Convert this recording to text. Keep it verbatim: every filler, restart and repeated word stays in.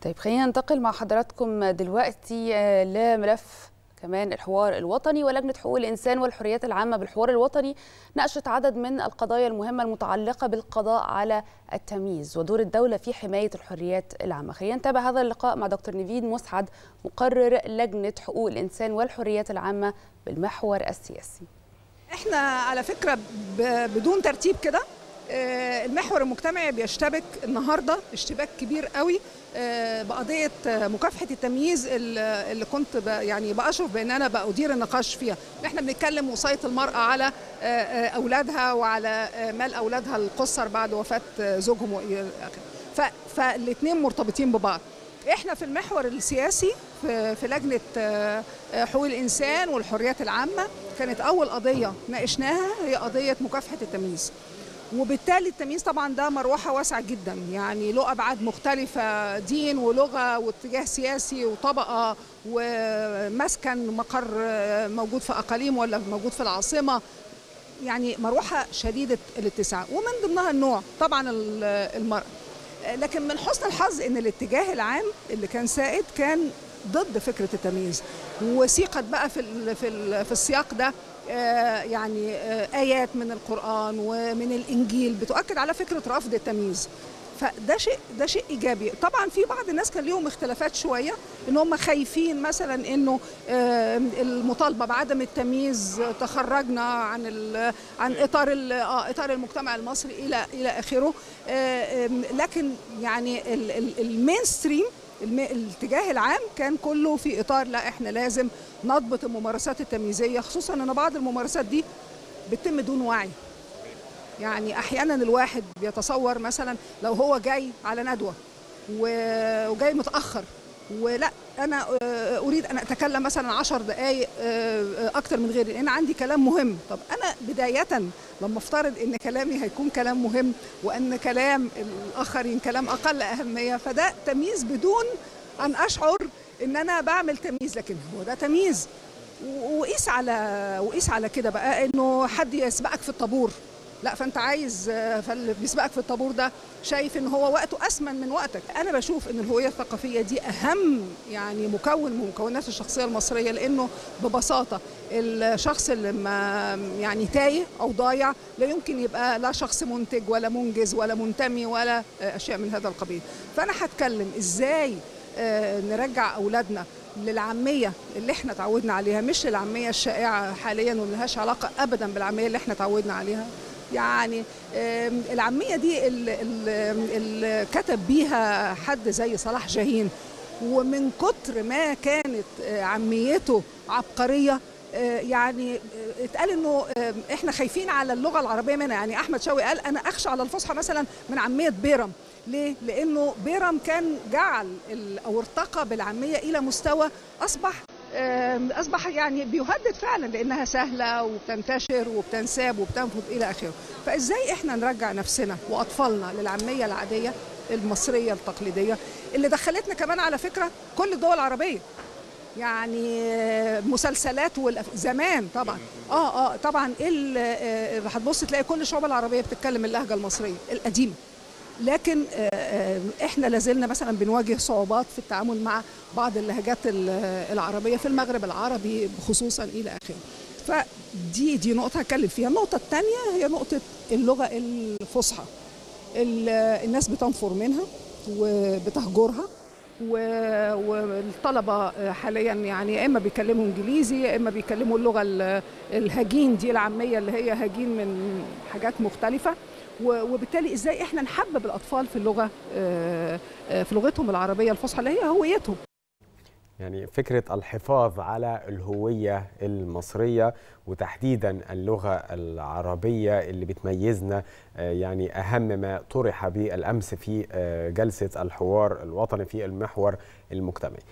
طيب خلينا ننتقل مع حضراتكم دلوقتي لملف كمان الحوار الوطني. ولجنة حقوق الإنسان والحريات العامة بالحوار الوطني ناقشت عدد من القضايا المهمة المتعلقة بالقضاء على التمييز ودور الدولة في حماية الحريات العامة. خلينا نتابع هذا اللقاء مع دكتور نيفين مسعد مقرر لجنة حقوق الإنسان والحريات العامة بالمحور السياسي. احنا على فكرة بدون ترتيب كده المحور المجتمعي بيشتبك النهارده اشتباك كبير قوي بقضيه مكافحه التمييز اللي كنت يعني باشرف بان انا بادير النقاش فيها. احنا بنتكلم وصايه المراه على اولادها وعلى مال اولادها القصر بعد وفاه زوجهم، فالاثنين مرتبطين ببعض. احنا في المحور السياسي في لجنه حقوق الانسان والحريات العامه كانت اول قضيه ناقشناها هي قضيه مكافحه التمييز، وبالتالي التمييز طبعا ده مروحه واسعه جدا، يعني له ابعاد مختلفه، دين ولغه واتجاه سياسي وطبقه ومسكن مقر موجود في اقاليم ولا موجود في العاصمه، يعني مروحه شديده الاتساع، ومن ضمنها النوع طبعا المراه. لكن من حسن الحظ ان الاتجاه العام اللي كان سائد كان ضد فكره التمييز، وسيقت بقى في في في السياق ده يعني آيات من القرآن ومن الإنجيل بتؤكد على فكرة رفض التمييز. فده شيء ده شيء إيجابي. طبعا في بعض الناس كان ليهم اختلافات شوية، إن هم خايفين مثلا إنه المطالبة بعدم التمييز تخرجنا عن عن إطار إطار المجتمع المصري إلى إلى آخره. لكن يعني المين ستريم الاتجاه العام كان كله في اطار لا احنا لازم نضبط الممارسات التمييزيه، خصوصا ان بعض الممارسات دي بتتم دون وعي. يعني احيانا الواحد بيتصور مثلا لو هو جاي على ندوه وجاي متاخر ولا انا اريد ان اتكلم مثلا عشر دقائق اكتر من غيري لان عندي كلام مهم. طب انا بدايه لما افترض ان كلامي هيكون كلام مهم وان كلام الاخرين كلام اقل اهميه، فده تمييز بدون ان اشعر ان انا بعمل تمييز، لكن هو ده تمييز. وقيس على وقيس على كده بقى انه حد يسبقك في الطابور، لا فانت عايز فاللي بيسبقك في الطابور ده شايف ان هو وقته اثمن من وقتك. انا بشوف ان الهويه الثقافيه دي اهم يعني مكون من مكونات الشخصيه المصريه، لانه ببساطه الشخص اللي ما يعني تايه او ضايع لا يمكن يبقى لا شخص منتج ولا منجز ولا منتمي ولا اشياء من هذا القبيل. فانا هتكلم ازاي نرجع اولادنا للعاميه اللي احنا تعودنا عليها، مش العاميه الشائعه حاليا واللي ملهاش علاقه ابدا بالعاميه اللي احنا تعودنا عليها. يعني العاميه دي اللي كتب بيها حد زي صلاح جاهين، ومن كتر ما كانت عاميته عبقريه يعني اتقال انه احنا خايفين على اللغه العربيه منها. يعني احمد شوقي قال انا اخشى على الفصحى مثلا من عاميه بيرم. ليه؟ لانه بيرم كان جعل او ارتقى بالعاميه الى مستوى اصبح اصبح يعني بيهدد فعلا لانها سهله وبتنتشر وبتنساب وبتنفذ الى اخره. فازاي احنا نرجع نفسنا واطفالنا للعاميه العاديه المصريه التقليديه اللي دخلتنا كمان على فكره كل الدول العربيه، يعني مسلسلات زمان طبعا اه اه طبعا اللي هتبص تلاقي كل الشعوب العربيه بتتكلم اللهجه المصريه القديمه، لكن احنا لازلنا مثلا بنواجه صعوبات في التعامل مع بعض اللهجات العربيه في المغرب العربي خصوصا الى اخره. فدي دي نقطه هتكلم فيها. النقطه الثانيه هي نقطه اللغه الفصحى. الناس بتنفر منها وبتهجرها، والطلبه حاليا يعني يا اما بيتكلموا انجليزي يا اما بيتكلموا اللغه الهجين دي العاميه اللي هي هجين من حاجات مختلفه. وبالتالي ازاي احنا نحبب الاطفال في اللغه في لغتهم العربيه الفصحى اللي هي هويتهم. يعني فكره الحفاظ على الهويه المصريه وتحديدا اللغه العربيه اللي بتميزنا يعني اهم ما طرح بالامس في جلسه الحوار الوطني في المحور المجتمعي.